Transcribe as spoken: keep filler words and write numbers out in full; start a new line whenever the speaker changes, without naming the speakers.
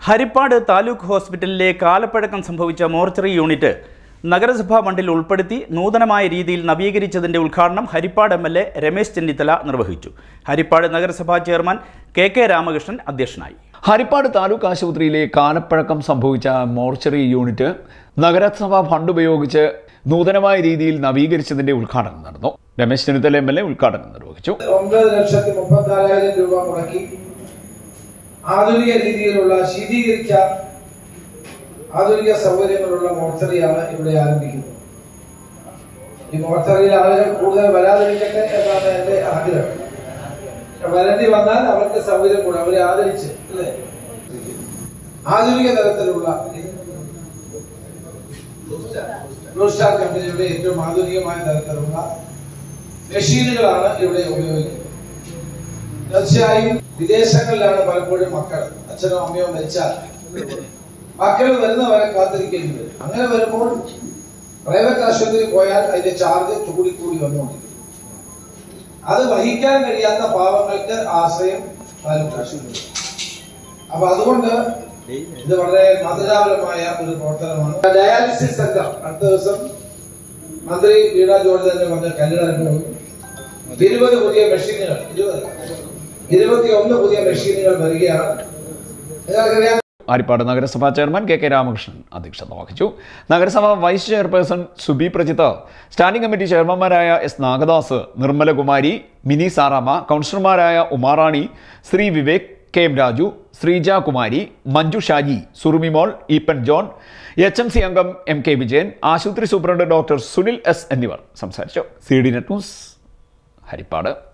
ഹരിപ്പാട് താലൂക്ക് ഹോസ്പിറ്റലിലെ കാലപ്പഴക്കം സംഭവിച്ച മോർച്ചറി യൂണിറ്റ് നഗരസഭാ ഫണ്ടിൽ ഉൾപ്പെടുത്തി നൂതനമായ രീതിയിൽ നവീകരിച്ചതിന്റെ ഉദ്ഘാടനം Haripad M L A Ramesh Chennithala നിർവഹിച്ചു. ഹരിപ്പാട് നഗരസഭാ ചെയർമാൻ കെ കെ രാമകൃഷ്ണൻ അധ്യക്ഷനായി.
ഹരിപ്പാട് താലൂക്ക് ആശുപത്രിയിലെ കാലപ്പഴക്കം സംഭവിച്ച മോർച്ചറി യൂണിറ്റ് നഗരസഭാ ഫണ്ട് ഉപയോഗിച്ച് നൂതനമായ രീതിയിൽ നവീകരിച്ചതിന്റെ ഉദ്ഘാടനം നടന്നു. Ramesh Chennithala M L A ഉദ്ഘാടനം നിർവഹിച്ചു.
ഒമ്പത് ലക്ഷത്തി മുപ്പത്തിനാലായിരം രൂപ മുടക്കി ആധുനിക രീതിയിലുള്ള ശീതീകരിച്ച ആധുനിക സൗകര്യങ്ങളുള്ള മോർച്ചറിയാണ് ഇവിടെ ആരംഭിക്കുന്നത്. ഈ മോർച്ചറിയിൽ ആളുകൾ കൂടുതൽ വരാതിരിക്കട്ടെ എന്നാണ് എന്റെ ആഗ്രഹം. വരേണ്ടി വന്നാൽ അവർക്ക് സൗകര്യം കൂടെ അവരെ ആദരിച്ച് അല്ലേ ആധുനിക തരത്തിലുള്ള ബ്ലൂ സ്റ്റാർ കമ്പനിയുടെ ഏറ്റവും ആധുനികമായ തരത്തിലുള്ള മെഷീനുകളാണ് ഇവിടെ ഉപയോഗിക്കുന്നത്. തീർച്ചയായും വിദേശങ്ങളിലാണ് പലപ്പോഴും മക്കൾ അച്ഛനോ അമ്മയോ മരിച്ചാൽ മക്കൾ വരുന്നവരെ കാത്തിരിക്കേണ്ടി വരും. അങ്ങനെ വരുമ്പോൾ പ്രൈവറ്റ് ആശുപത്രിയിൽ പോയാൽ അതിന്റെ ചാർജ് കൂടിക്കൂടി വന്നുകൊണ്ടിരിക്കും. അത് വഹിക്കാൻ കഴിയാത്ത പാവങ്ങൾക്ക് ആശ്രയം താലൂക്ക് ആശുപത്രി. അപ്പൊ അതുകൊണ്ട് ഇത് വളരെ മാതൃകാപരമായ ഒരു പ്രവർത്തനമാണ്. ഡയാലിസിസ് സെന്റർ അടുത്ത ദിവസം മന്ത്രി വീണ ജോർജ് തന്നെ വന്ന് കല്ലിടന്നു. ഇരുപത് പുതിയ മെഷീനുകൾ ഇരുപത് ഇരുപത്തി ഒന്ന് പുതിയ മെഷീനുകൾ വരികയാണ്.
ഹരിപ്പാട് നഗരസഭാ ചെയർമാൻ കെ കെ രാമകൃഷ്ണൻ അധ്യക്ഷത വഹിച്ചു. നഗരസഭാ vice chairperson Subi Prajith, standing committee ചെയർമാൻമാരായ എസ് നാഗദാസ്, നിർമ്മലകുമാരി, മിനി സാറാമ, കൗൺസിലർമാരായ Umarani, Sree Vivek, K M Raju, Sreeja Kumari, Manju Shaji, Surumimol, Eapen John, H M C അംഗം എം കെ വിജയൻ, ആശുപത്രി സൂപ്രണ്ട് ഡോക്ടർ സുനിൽ എസ് എന്നിവർ സംസാരിച്ചു. C D net news Harippad.